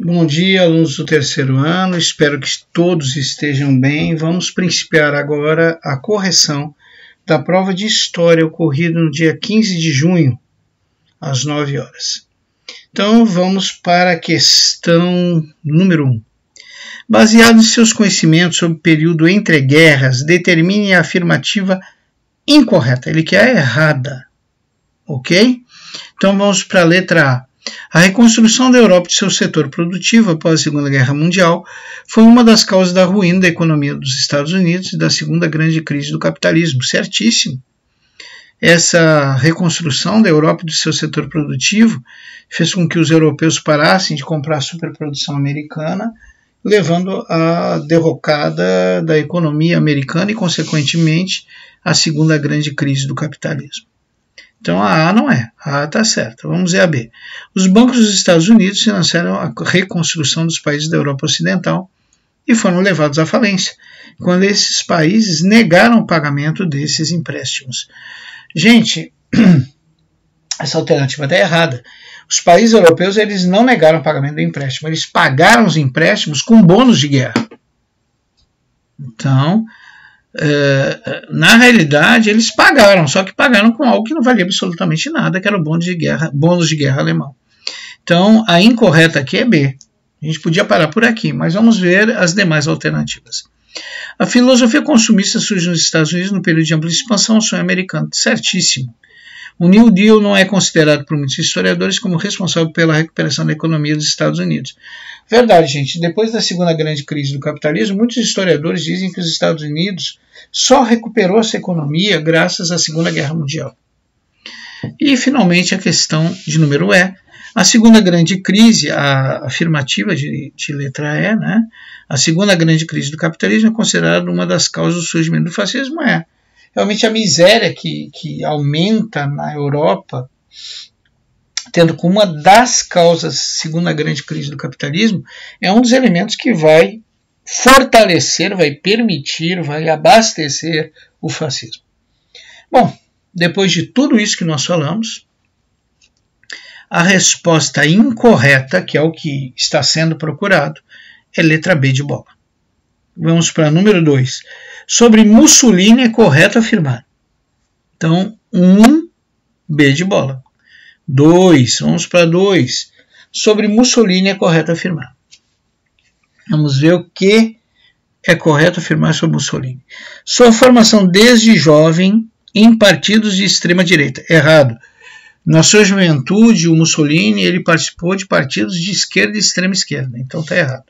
Bom dia, alunos do terceiro ano, espero que todos estejam bem. Vamos principiar agora a correção da prova de História ocorrida no dia 15 de junho, às 9 horas. Então, vamos para a questão número 1. Baseado em seus conhecimentos sobre o período entre guerras, determine a afirmativa incorreta. Ele quer a errada, ok? Então, vamos para a letra A. A reconstrução da Europa de seu setor produtivo após a Segunda Guerra Mundial foi uma das causas da ruína da economia dos Estados Unidos e da segunda grande crise do capitalismo. Certíssimo. Essa reconstrução da Europa de seu setor produtivo fez com que os europeus parassem de comprar a superprodução americana, levando à derrocada da economia americana e, consequentemente, à segunda grande crise do capitalismo. Então a A não é, a A está certa. Vamos ver a B. Os bancos dos Estados Unidos financiaram a reconstrução dos países da Europa Ocidental e foram levados à falência, quando esses países negaram o pagamento desses empréstimos. Gente, essa alternativa está errada. Os países europeus eles não negaram o pagamento do empréstimo, eles pagaram os empréstimos com bônus de guerra. Então, na realidade, eles pagaram, só que pagaram com algo que não valia absolutamente nada, que era o bônus de guerra alemão. Então, a incorreta aqui é B. A gente podia parar por aqui, mas vamos ver as demais alternativas. A filosofia consumista surge nos Estados Unidos no período de ampla expansão, sonho americano. Certíssimo. O New Deal não é considerado por muitos historiadores como responsável pela recuperação da economia dos Estados Unidos. Verdade, gente. Depois da segunda grande crise do capitalismo, muitos historiadores dizem que os Estados Unidos só recuperou essa economia graças à Segunda Guerra Mundial. E, finalmente, a questão de número E. A segunda grande crise, a afirmativa de letra E, né? A segunda grande crise do capitalismo é considerada uma das causas do surgimento do fascismo. Realmente a miséria que aumenta na Europa, tendo como uma das causas a segunda grande crise do capitalismo, é um dos elementos que vai fortalecer, vai permitir, vai abastecer o fascismo. Bom, depois de tudo isso que nós falamos, a resposta incorreta, que é o que está sendo procurado, é letra B de bola. Vamos para número 2. Sobre Mussolini é correto afirmar. Então, 1, B de bola. 2, vamos para 2. Sobre Mussolini é correto afirmar. Vamos ver o que é correto afirmar sobre Mussolini. Sua formação desde jovem em partidos de extrema direita. Errado. Na sua juventude, o Mussolini ele participou de partidos de esquerda e extrema esquerda. Então está errado.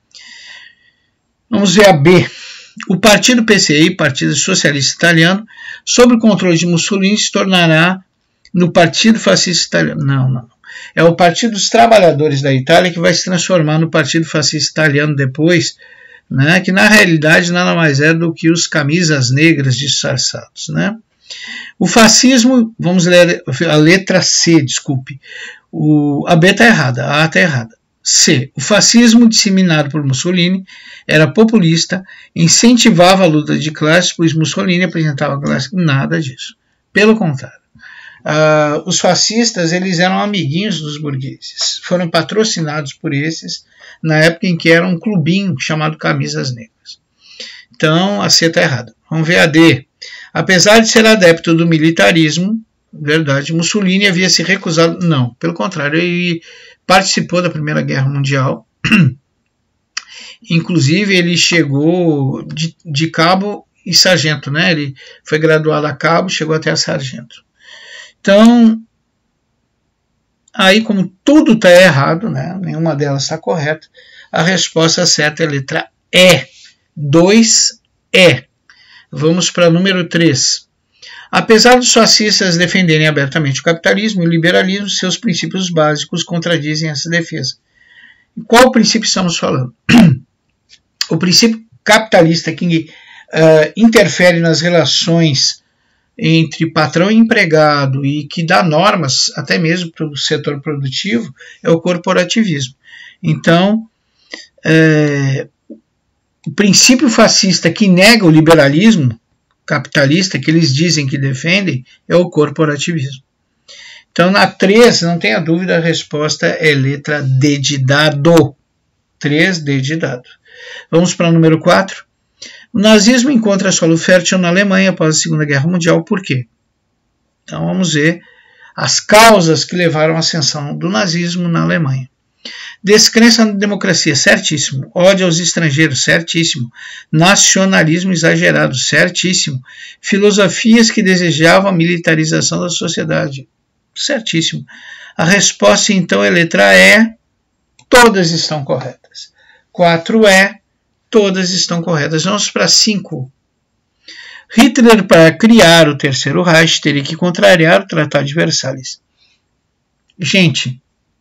Vamos ver a B. O partido PCI, Partido Socialista Italiano, sob o controle de Mussolini, se tornará no Partido Fascista Italiano. Não. É o Partido dos Trabalhadores da Itália que vai se transformar no Partido Fascista Italiano depois, né, que na realidade nada mais é do que os camisas negras disfarçados. Né? O fascismo, vamos ler a letra C, desculpe. A B está errada, a A está errada. C. O fascismo disseminado por Mussolini era populista, incentivava a luta de classes, pois Mussolini apresentava classe. Nada disso. Pelo contrário. Os fascistas eles eram amiguinhos dos burgueses. Foram patrocinados por esses na época em que era um clubinho chamado Camisas Negras. Então, a C está errada. Vamos ver a D. Apesar de ser adepto do militarismo, verdade, Mussolini havia se recusado. Não, pelo contrário, ele participou da Primeira Guerra Mundial. Inclusive, ele chegou de cabo e sargento, né? Ele foi graduado a cabo, chegou até a sargento. Então, aí como tudo está errado, né? Nenhuma delas está correta, a resposta certa é a letra E. 2E. Vamos para número 3. Apesar dos fascistas defenderem abertamente o capitalismo e o liberalismo, seus princípios básicos contradizem essa defesa. Qual princípio estamos falando? O princípio capitalista que interfere nas relações entre patrão e empregado e que dá normas até mesmo para o setor produtivo é o corporativismo. Então, o princípio fascista que nega o liberalismo capitalista, que eles dizem que defendem, é o corporativismo. Então, na 3, não tenha dúvida, a resposta é letra D de dado. 3D de dado. Vamos para o número 4. O nazismo encontra solo fértil na Alemanha após a Segunda Guerra Mundial. Por quê? Então vamos ver as causas que levaram à ascensão do nazismo na Alemanha. Descrença na democracia, certíssimo. Ódio aos estrangeiros, certíssimo. Nacionalismo exagerado, certíssimo. Filosofias que desejavam a militarização da sociedade, certíssimo. A resposta então é letra E, todas estão corretas. 4E, todas estão corretas. Vamos para 5. Hitler, para criar o Terceiro Reich, teria que contrariar o Tratado de Versalhes. Gente,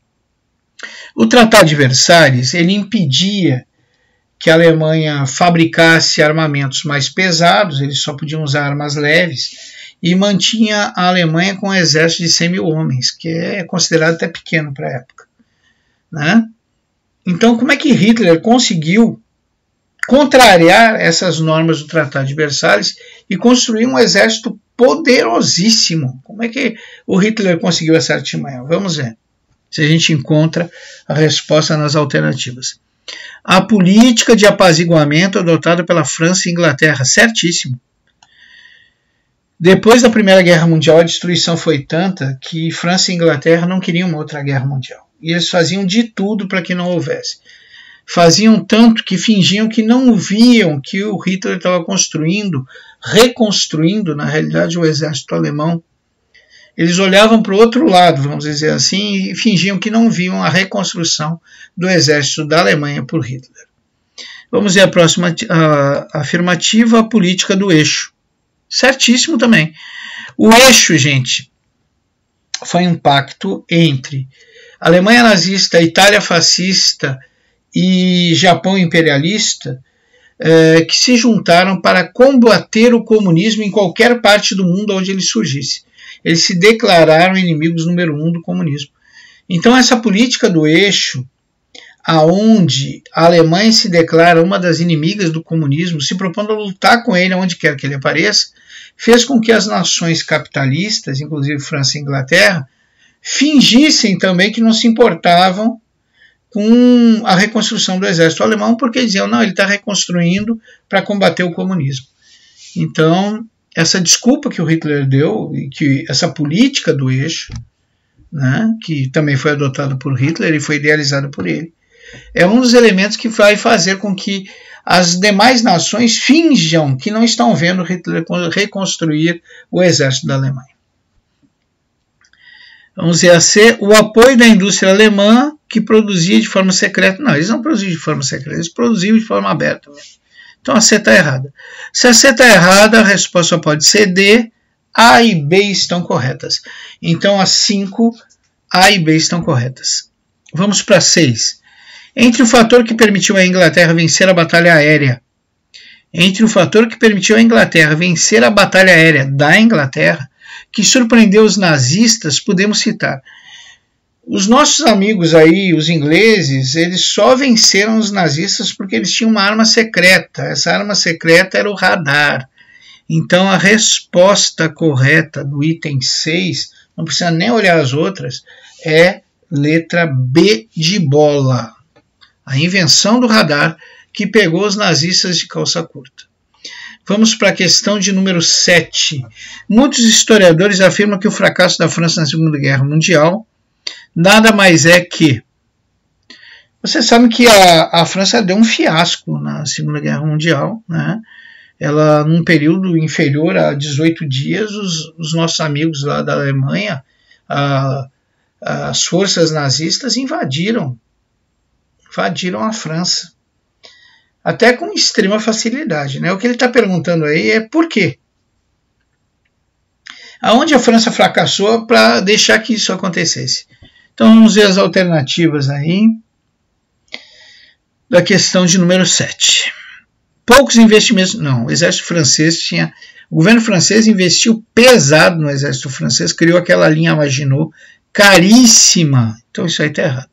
o Tratado de Versalhes ele impedia que a Alemanha fabricasse armamentos mais pesados, eles só podiam usar armas leves, e mantinha a Alemanha com um exército de 100 mil homens, que é considerado até pequeno para a época, né? Então, como é que Hitler conseguiu contrariar essas normas do Tratado de Versalhes e construir um exército poderosíssimo? Como é que o Hitler conseguiu essa artimanha? Vamos ver se a gente encontra a resposta nas alternativas. A política de apaziguamento adotada pela França e Inglaterra, certíssimo. Depois da Primeira Guerra Mundial, a destruição foi tanta que França e Inglaterra não queriam uma outra guerra mundial. E eles faziam de tudo para que não houvesse. Faziam tanto que fingiam que não viam que o Hitler estava reconstruindo, na realidade, o exército alemão. Eles olhavam para o outro lado, vamos dizer assim, e fingiam que não viam a reconstrução do exército da Alemanha por Hitler. Vamos ver a próxima afirmativa, a política do eixo. Certíssimo também. O eixo, gente, foi um pacto entre Alemanha nazista, Itália fascista e Japão imperialista, que se juntaram para combater o comunismo em qualquer parte do mundo onde ele surgisse. Eles se declararam inimigos número 1 do comunismo. Então essa política do eixo, aonde a Alemanha se declara uma das inimigas do comunismo, se propondo a lutar com ele onde quer que ele apareça, fez com que as nações capitalistas, inclusive França e Inglaterra, fingissem também que não se importavam com a reconstrução do exército alemão, porque diziam, não, ele está reconstruindo para combater o comunismo. Então, essa desculpa que o Hitler deu, e que essa política do eixo, né, que também foi adotada por Hitler e foi idealizada por ele, é um dos elementos que vai fazer com que as demais nações finjam que não estão vendo Hitler reconstruir o exército da Alemanha. Vamos ver a C, o apoio da indústria alemã que produzia de forma secreta. Não, eles não produziam de forma secreta, eles produziam de forma aberta mesmo. Então a C está errada. Se a C está errada, a resposta pode ser D. A e B estão corretas. Então as 5, A e B estão corretas. Vamos para 6. Entre o fator que permitiu à Inglaterra vencer a batalha aérea, da Inglaterra, que surpreendeu os nazistas, podemos citar. Os nossos amigos aí, os ingleses, eles só venceram os nazistas porque eles tinham uma arma secreta. Essa arma secreta era o radar. Então a resposta correta do item 6, não precisa nem olhar as outras, é letra B de bola. A invenção do radar que pegou os nazistas de calça curta. Vamos para a questão de número 7. Muitos historiadores afirmam que o fracasso da França na Segunda Guerra Mundial nada mais é que... Vocês sabem que a França deu um fiasco na Segunda Guerra Mundial, né? Ela, num período inferior a 18 dias, os nossos amigos lá da Alemanha, as forças nazistas invadiram a França, até com extrema facilidade, né? O que ele está perguntando aí é por quê? Aonde a França fracassou para deixar que isso acontecesse? Então vamos ver as alternativas aí da questão de número 7. Poucos investimentos, não, o exército francês tinha, o governo francês investiu pesado no exército francês, criou aquela linha Maginot caríssima, então isso aí está errado.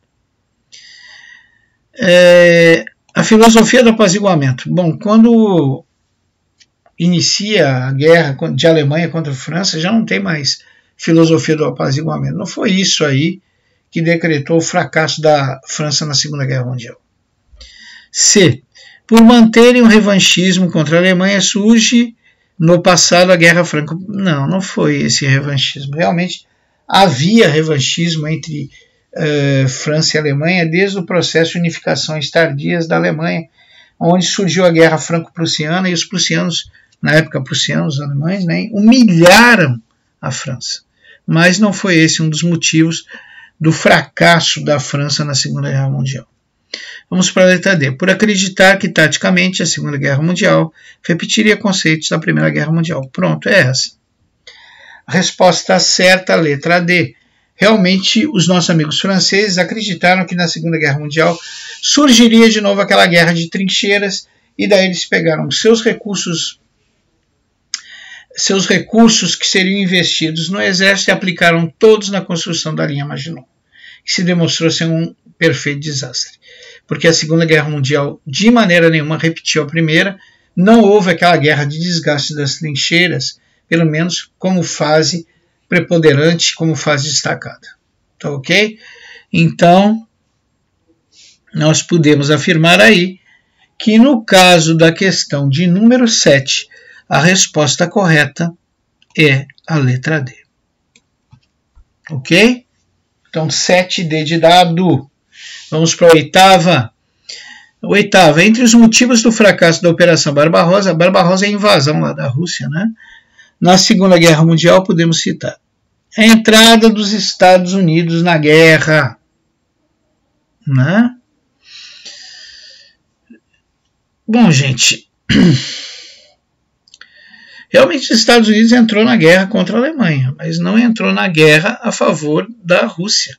A filosofia do apaziguamento. Bom, quando inicia a guerra de Alemanha contra a França, já não tem mais filosofia do apaziguamento. Não foi isso aí que decretou o fracasso da França na Segunda Guerra Mundial. C. Por manterem um revanchismo contra a Alemanha, surge no passado a Guerra Franco. Não, não foi esse revanchismo. Realmente havia revanchismo entre França e Alemanha desde o processo de unificações tardias da Alemanha, onde surgiu a Guerra Franco-Prussiana e os prussianos, na época prussianos, os alemães, né, humilharam a França. Mas não foi esse um dos motivos do fracasso da França na Segunda Guerra Mundial. Vamos para a letra D. Por acreditar que, taticamente, a Segunda Guerra Mundial repetiria conceitos da Primeira Guerra Mundial. Pronto, é essa. A resposta certa, a letra D. Realmente, os nossos amigos franceses acreditaram que na Segunda Guerra Mundial surgiria de novo aquela guerra de trincheiras, e daí eles pegaram seus recursos que seriam investidos no exército e aplicaram todos na construção da linha Maginot, que se demonstrou ser um perfeito desastre. Porque a Segunda Guerra Mundial de maneira nenhuma repetiu a primeira, não houve aquela guerra de desgaste das trincheiras, pelo menos como fase preponderante, como fase destacada. Tá ok? Então, nós podemos afirmar aí que no caso da questão de número 7, a resposta correta é a letra D. Ok? Então, 7D de dado. Vamos para a oitava. Oitava, entre os motivos do fracasso da Operação Barbarossa, Barbarossa é a invasão lá da Rússia, né? Na Segunda Guerra Mundial, podemos citar a entrada dos Estados Unidos na guerra, né? Bom, gente, realmente os Estados Unidos entrou na guerra contra a Alemanha, mas não entrou na guerra a favor da Rússia.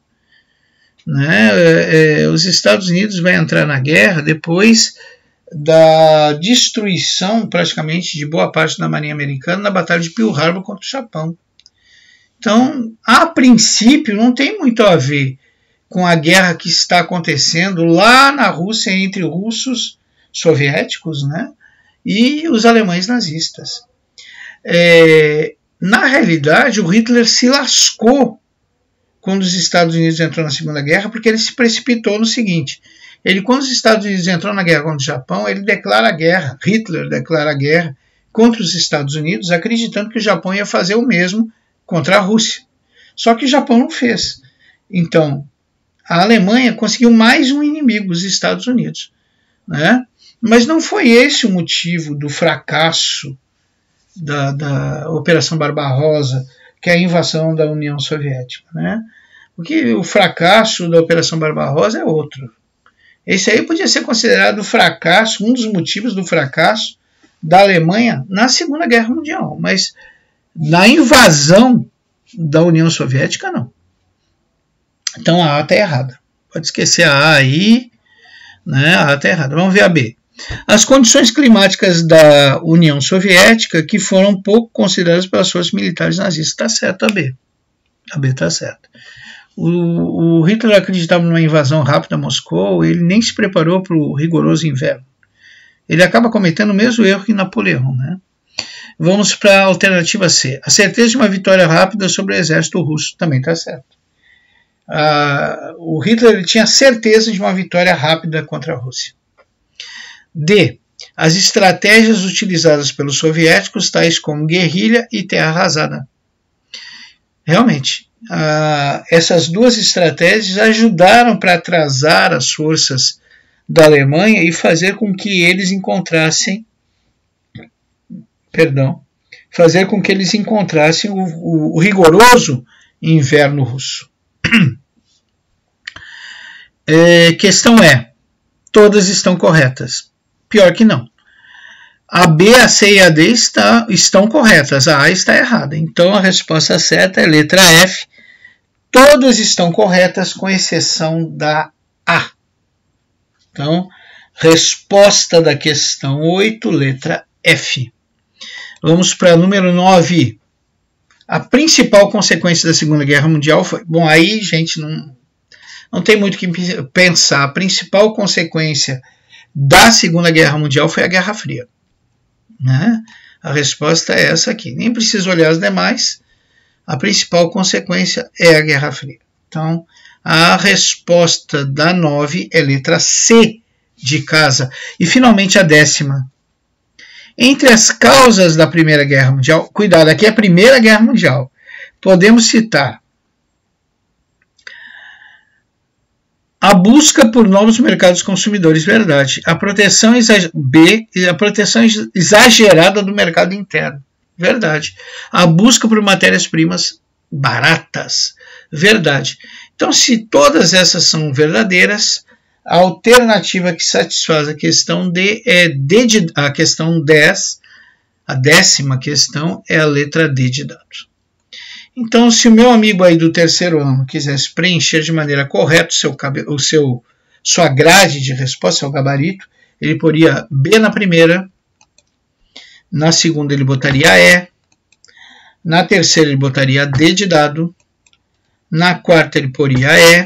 Né? Os Estados Unidos vão entrar na guerra depois da destruição praticamente de boa parte da marinha americana na Batalha de Pearl Harbor contra o Japão. Então, a princípio, não tem muito a ver com a guerra que está acontecendo lá na Rússia entre russos soviéticos, né, e os alemães nazistas. Na realidade, o Hitler se lascou quando os Estados Unidos entrou na Segunda Guerra, porque ele se precipitou no seguinte: quando os Estados Unidos entrou na guerra contra o Japão, ele declara guerra, Hitler declara guerra contra os Estados Unidos, acreditando que o Japão ia fazer o mesmo contra a Rússia. Só que o Japão não fez. Então, a Alemanha conseguiu mais um inimigo, os Estados Unidos, né? Mas não foi esse o motivo do fracasso da Operação Barbarossa, que é a invasão da União Soviética, né? Porque o fracasso da Operação Barbarossa é outro. Esse aí podia ser considerado o fracasso, um dos motivos do fracasso da Alemanha na Segunda Guerra Mundial, mas na invasão da União Soviética, não. Então a A está errada. Pode esquecer a A aí, né? A A está errada. Vamos ver a B. As condições climáticas da União Soviética que foram pouco consideradas pelas forças militares nazistas. Está certo a B. A B está certa. O Hitler acreditava numa invasão rápida a Moscou, ele nem se preparou para o rigoroso inverno. Ele acaba cometendo o mesmo erro que Napoleão, né? Vamos para a alternativa C. A certeza de uma vitória rápida sobre o exército russo. Também está certo. O Hitler tinha certeza de uma vitória rápida contra a Rússia. D. As estratégias utilizadas pelos soviéticos, tais como guerrilha e terra arrasada. Realmente, essas duas estratégias ajudaram para atrasar as forças da Alemanha e fazer com que eles encontrassem o rigoroso inverno russo. Questão todas estão corretas. Pior que não. A B, a C e a D estão corretas, a A está errada. Então a resposta certa é letra F. Todas estão corretas, com exceção da A. Então, resposta da questão 8, letra F. Vamos para o número 9. A principal consequência da Segunda Guerra Mundial foi... Bom, aí, gente, não tem muito o que pensar. A principal consequência da Segunda Guerra Mundial foi a Guerra Fria, né? A resposta é essa aqui. Nem preciso olhar as demais. A principal consequência é a Guerra Fria. Então, a resposta da 9 é letra C, de casa. E finalmente a 10ª. Entre as causas da Primeira Guerra Mundial, cuidado, aqui é a Primeira Guerra Mundial, podemos citar a busca por novos mercados consumidores, verdade. A proteção exagerada do mercado interno, verdade. A busca por matérias-primas baratas, verdade. Então, se todas essas são verdadeiras, a alternativa que satisfaz a questão D é a questão 10, a 10ª questão é a letra D de dado. Então, se o meu amigo aí do terceiro ano quisesse preencher de maneira correta sua grade de resposta, seu gabarito, ele poria B na primeira, na segunda ele botaria E, na terceira ele botaria D de dado, na quarta ele poria E,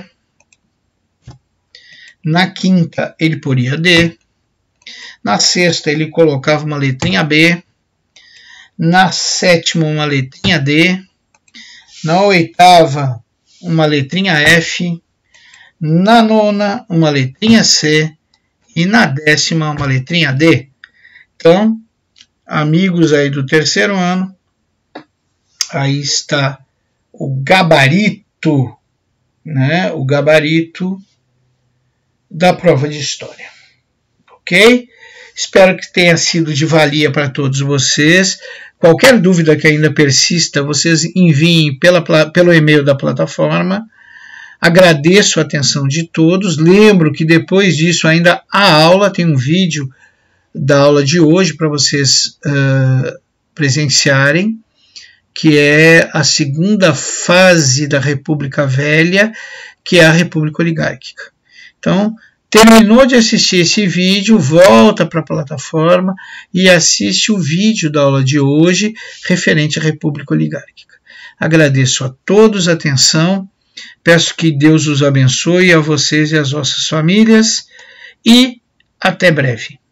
na quinta ele poria D, na sexta ele colocava uma letrinha B, na sétima uma letrinha D, na oitava uma letrinha F, na nona uma letrinha C e na 10ª uma letrinha D. Então, amigos aí do terceiro ano, aí está o gabarito, né? O gabarito da prova de história, ok? Espero que tenha sido de valia para todos vocês. Qualquer dúvida que ainda persista, vocês enviem pelo e-mail da plataforma. Agradeço a atenção de todos. Lembro que depois disso ainda há aula, tem um vídeo da aula de hoje para vocês presenciarem, que é a segunda fase da República Velha, que é a República Oligárquica. Então, terminou de assistir esse vídeo, volta para a plataforma e assiste o vídeo da aula de hoje referente à República Oligárquica. Agradeço a todos a atenção, peço que Deus os abençoe a vocês e as vossas famílias e até breve.